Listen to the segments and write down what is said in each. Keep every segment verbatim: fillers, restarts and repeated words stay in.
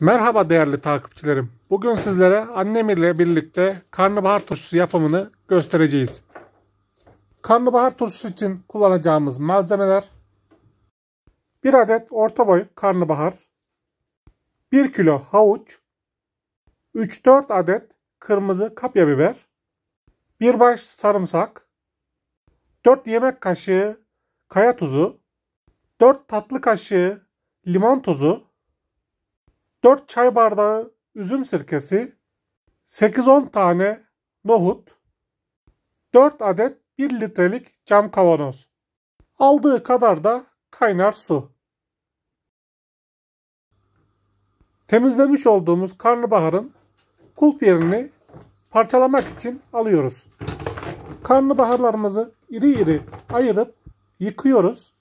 Merhaba değerli takipçilerim. Bugün sizlere annem ile birlikte karnabahar turşusu yapımını göstereceğiz. Karnabahar turşusu için kullanacağımız malzemeler: bir adet orta boy karnabahar, bir kilo havuç, üç dört adet kırmızı kapya biber, bir baş sarımsak, dört yemek kaşığı kaya tuzu, dört tatlı kaşığı limon tuzu, dört çay bardağı üzüm sirkesi, sekiz on tane nohut, dört adet bir litrelik cam kavanoz. Aldığı kadar da kaynar su. Temizlemiş olduğumuz karnabaharın kulp yerini parçalamak için alıyoruz. Karnabaharlarımızı iri iri ayırıp yıkıyoruz.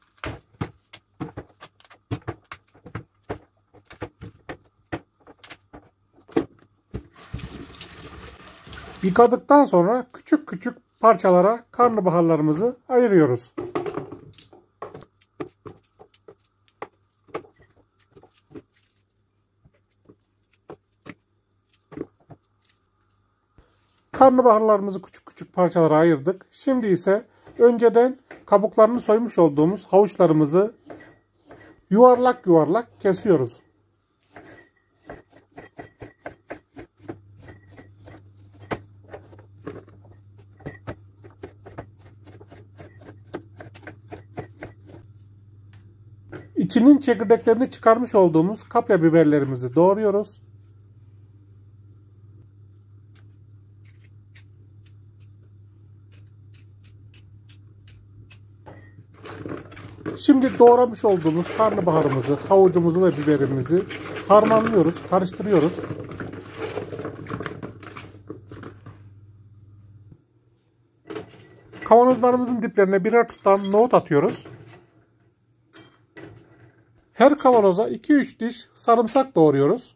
Yıkadıktan sonra küçük küçük parçalara karnabaharlarımızı ayırıyoruz. Karnabaharlarımızı küçük küçük parçalara ayırdık. Şimdi ise önceden kabuklarını soymuş olduğumuz havuçlarımızı yuvarlak yuvarlak kesiyoruz. İçinin çekirdeklerini çıkarmış olduğumuz kapya biberlerimizi doğruyoruz. Şimdi doğramış olduğumuz karnabaharımızı, havucumuzu ve biberimizi harmanlıyoruz, karıştırıyoruz. Kavanozlarımızın diplerine birer tutam nohut atıyoruz. Her kavanoza iki üç diş sarımsak doğruyoruz.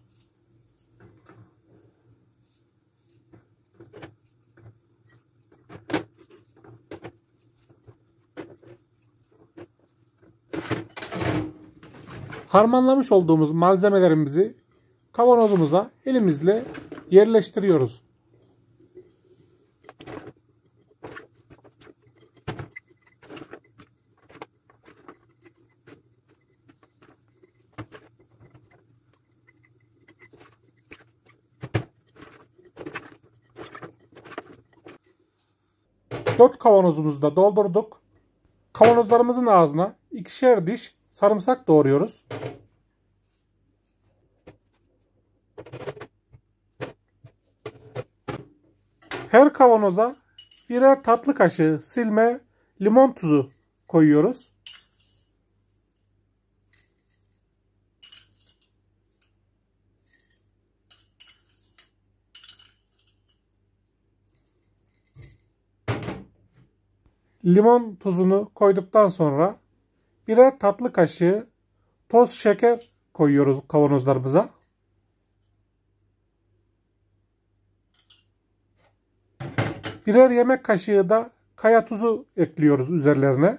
Harmanlamış olduğumuz malzemelerimizi kavanozumuza elimizle yerleştiriyoruz. dört kavanozumuzu da doldurduk. Kavanozlarımızın ağzına ikişer diş sarımsak doğruyoruz. Her kavanoza birer tatlı kaşığı silme limon tuzu koyuyoruz. Limon tuzunu koyduktan sonra birer tatlı kaşığı toz şeker koyuyoruz kavanozlarımıza. Birer yemek kaşığı da kaya tuzu ekliyoruz üzerlerine.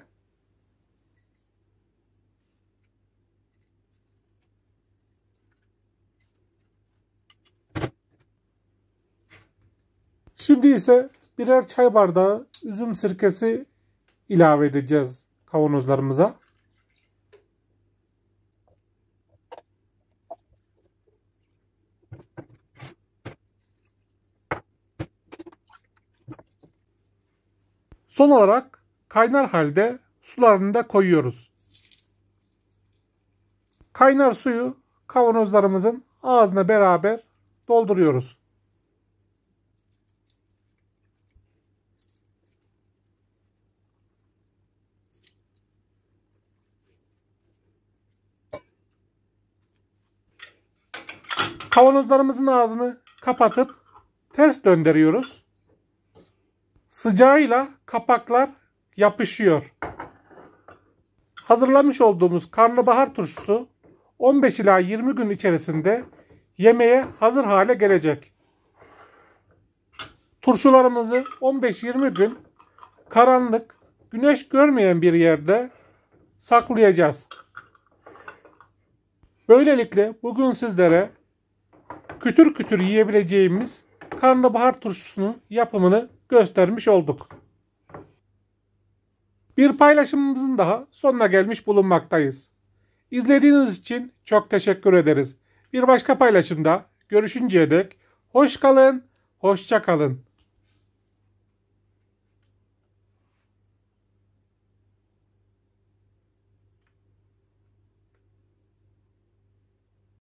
Şimdi ise birer çay bardağı üzüm sirkesi ilave edeceğiz kavanozlarımıza. Son olarak kaynar halde sularını da koyuyoruz. Kaynar suyu kavanozlarımızın ağzına beraber dolduruyoruz. Kavanozlarımızın ağzını kapatıp ters döndürüyoruz. Sıcağıyla kapaklar yapışıyor. Hazırlamış olduğumuz karnabahar turşusu on beş ila yirmi gün içerisinde yemeğe hazır hale gelecek. Turşularımızı on beş yirmi gün karanlık, güneş görmeyen bir yerde saklayacağız. Böylelikle bugün sizlere kütür kütür yiyebileceğimiz karnabahar turşusunun yapımını göstermiş olduk. Bir paylaşımımızın daha sonuna gelmiş bulunmaktayız. İzlediğiniz için çok teşekkür ederiz. Bir başka paylaşımda görüşünceye dek hoş kalın, hoşça kalın.